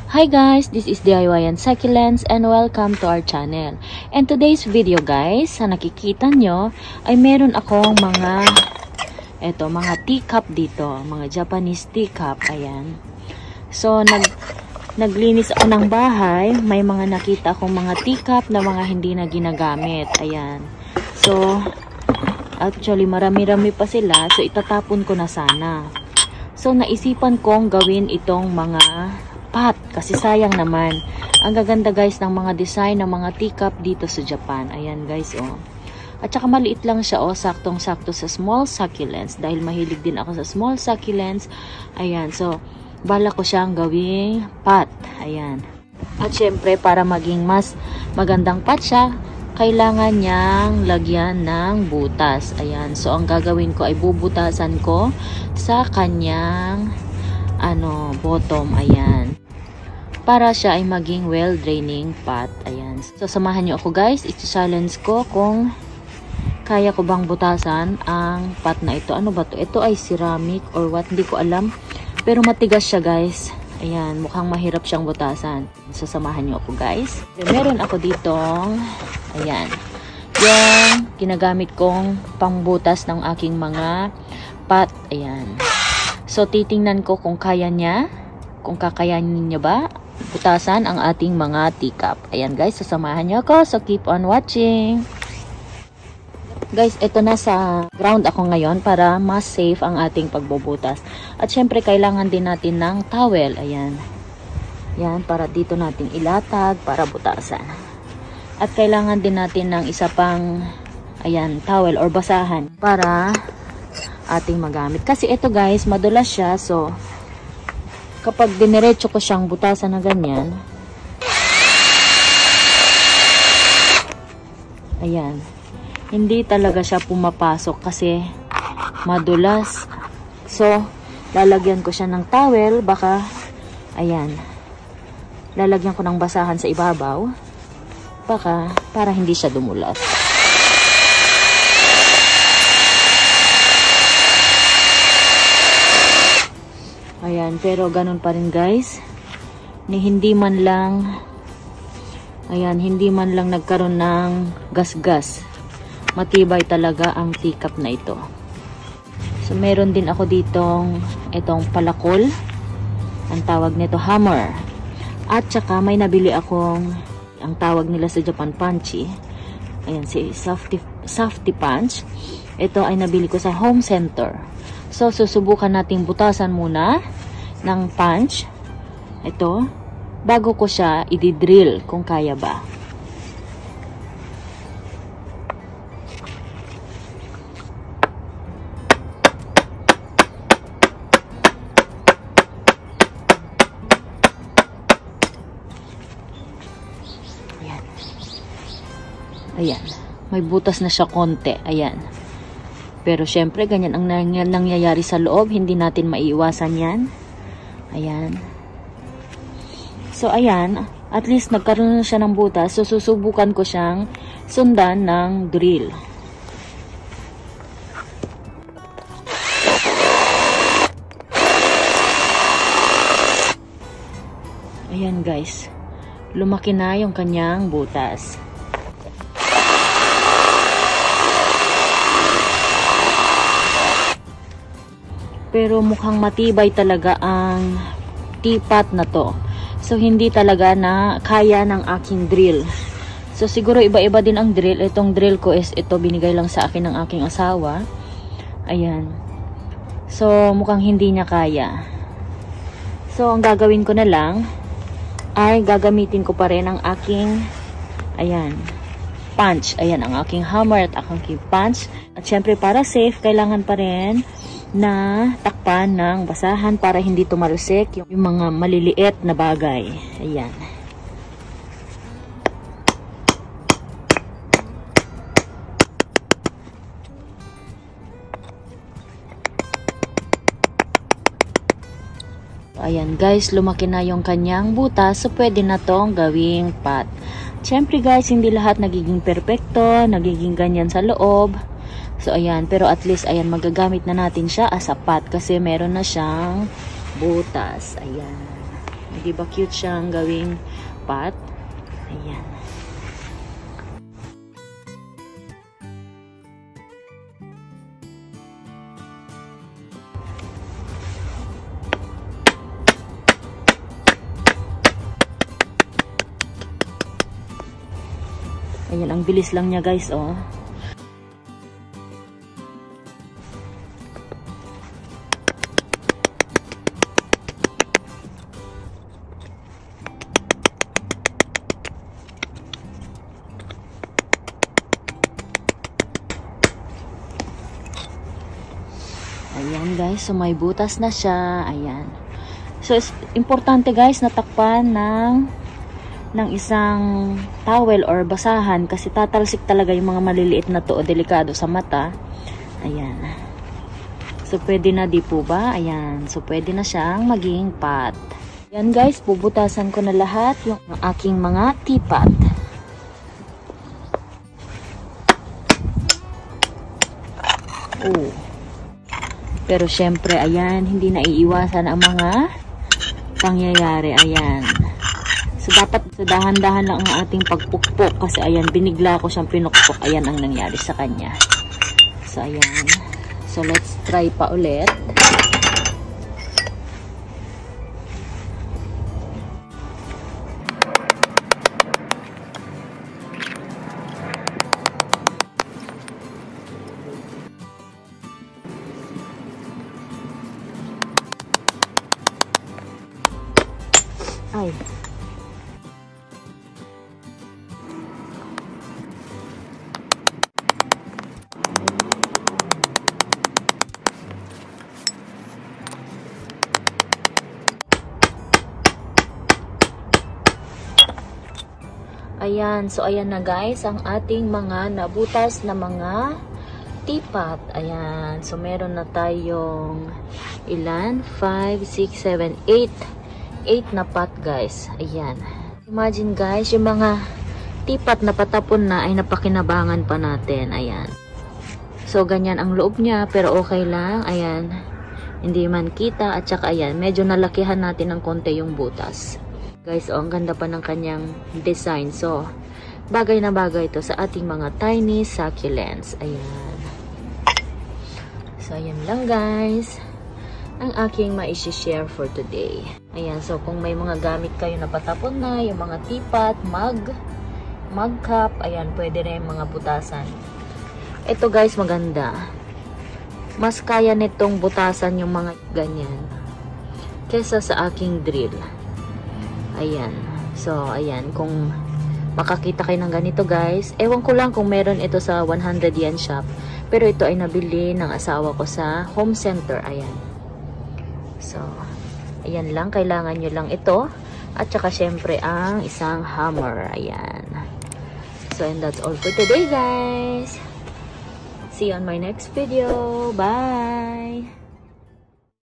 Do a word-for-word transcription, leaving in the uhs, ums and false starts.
Hi guys, this is D I Y and Succulents and welcome to our channel. And today's video guys, sa nakikita nyo ay meron akong mga eto, mga teacup dito, mga Japanese teacup, ayan. So nag naglinis ako ng bahay, may mga nakita akong mga teacup na mga hindi na ginagamit, ayan. So actually marami-rami pa sila, so itatapon ko na sana. So naisipan kong gawin itong mga pot kasi sayang naman. Ang gaganda guys ng mga design ng mga teacup dito sa Japan. Ayan guys oh. At saka maliit lang siya oh, saktong-sakto sa small succulents dahil mahilig din ako sa small succulents. Ayan, so bala ko siyang gawing pot. Ayan. At syempre para maging mas magandang pot siya, kailangan niyang lagyan ng butas. Ayan, so ang gagawin ko ay bubutasan ko sa kanyang ano, bottom, ayan. Para siya ay maging well-draining pot, ayan. So, samahan nyo ako guys. I-challenge ko kung kaya ko bang butasan ang pot na ito. Ano ba to? Ito ay ceramic or what? Hindi ko alam. Pero matigas siya guys. Ayan, mukhang mahirap siyang butasan. So, samahan nyo ako guys. Meron ako ditong, ayan, yung ginagamit kong pangbutas ng aking mga pot, ayan. So, titingnan ko kung kaya niya, kung kakayanin niya ba, butasan ang ating mga teacup. Ayan guys, sasamahan niyo ako. So, keep on watching. Guys, ito na sa ground ako ngayon para mas safe ang ating pagbubutas. At syempre, kailangan din natin ng towel. Ayan. Ayan, para dito natin ilatag, para butasan. At kailangan din natin ng isa pang, ayan, towel or basahan para ating magamit. Kasi ito guys, madulas siya. So, kapag diniretso ko siyang butasan na ganyan, ayan, hindi talaga siya pumapasok kasi madulas. So, lalagyan ko siya ng towel. Baka, ayan, lalagyan ko ng basahan sa ibabaw. Baka, para hindi siya dumulas. Ayan, pero ganun pa rin guys. Ni hindi man lang, ayan, hindi man lang nagkaroon ng gas-gas. Matibay talaga ang teacup na ito. So, meron din ako ditong itong palakol. Ang tawag nito hammer. At saka may nabili akong, ang tawag nila sa Japan, punchy. Ayan, si softy, softy punch. Ito ay nabili ko sa home center. So, susubukan nating butasan muna ng punch. Ito. Bago ko siya i-drill kung kaya ba. Ayan. Ayan. May butas na siya konti. Ayan. Pero syempre, ganyan ang nangyayari sa loob. Hindi natin maiiwasan yan. Ayan. So, ayan. At least, nagkaroon na siya ng butas. So, susubukan ko siyang sundan ng drill. Ayan, guys. Lumaki na yung kanyang butas. Pero mukhang matibay talaga ang teapot na to. So, hindi talaga na kaya ng aking drill. So, siguro iba-iba din ang drill. Itong drill ko is ito, binigay lang sa akin ng aking asawa. Ayan. So, mukhang hindi niya kaya. So, ang gagawin ko na lang ay gagamitin ko pa rin ang aking, ayan, punch. Ayan, ang aking hammer at aking punch. At syempre, para safe, kailangan pa rin na takpan ng basahan para hindi tumalsik yung, yung mga maliliit na bagay. Ayan. Ayan guys, lumaki na yung kanyang butas. So, pwede na tong gawing pot. Siyempre guys, hindi lahat nagiging perfecto, nagiging ganyan sa loob. So, ayan. Pero at least, ayan, magagamit na natin siya as a pot kasi meron na siyang butas. Ayan. Di ba cute siyang gawing pot? Ayan. Ayan, ang bilis lang niya guys, oh. Ayan guys, so may butas na siya. Ayan. So, importante guys, natakpan ng ng isang towel or basahan kasi tatalsik talaga yung mga maliliit na to o delikado sa mata. Ayan. So, pwede na di po ba? Ayan. So, pwede na siyang maging pot. Ayan guys, bubutasan ko na lahat yung aking mga teapot. Oh. Pero syempre, ayan, hindi na iiwasan ang mga pangyayari. Ayan. So, dapat so dahan-dahan lang ang ating pagpukpok kasi ayan, binigla ko siyang pinukpok. Ayan ang nangyari sa kanya. So, ayan. So, let's try pa ulit. Ay. Ayan, so ayan na guys ang ating mga nabutas na mga teapot. Ayan, so meron na tayong ilan? five, six, seven, eight. eight na pot guys. Ayan. Imagine guys, yung mga teapot na patapon na ay napakinabangan pa natin. Ayan. So ganyan ang loob niya pero okay lang. Ayan. Hindi man kita at saka ayan, medyo nalakihan natin ng konti yung butas. Guys, oh, ang ganda pa ng kanyang design. So, bagay na bagay ito sa ating mga tiny succulents. Ayan. So, ayan lang guys ang aking ma-share for today. Ayan, so kung may mga gamit kayo na patapon na, yung mga teapot, mug, mug cup, ayan, pwede rin mga butasan. Ito guys, maganda. Mas kaya nitong butasan yung mga ganyan kesa sa aking drill. Ayan. So, ayan, kung makakita kayo ng ganito guys, ewan ko lang kung meron ito sa one hundred yen shop, pero ito ay nabili ng asawa ko sa home center. Ayan. So, ayan lang. Kailangan nyo lang ito. At saka syempre ang isang hammer. Ayan. So, and that's all for today guys. See you on my next video. Bye!